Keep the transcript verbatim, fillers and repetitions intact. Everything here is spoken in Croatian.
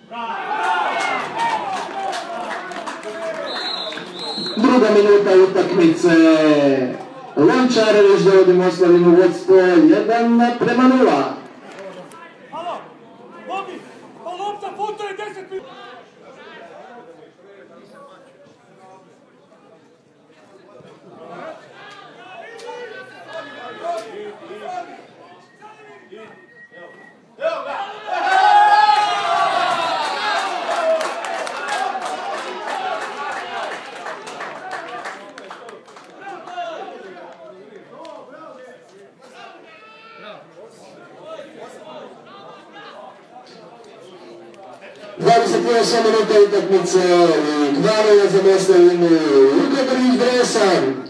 Druga minuta utakmice. Lončarević dovodi Moslavinu u vodstvo jedan prema nula. Halo, Bobi, pa lopta putuje deset minuta. dvadeset osam minuta utakmice i dva nula za Moslavinu. Luka Brjić Dresan.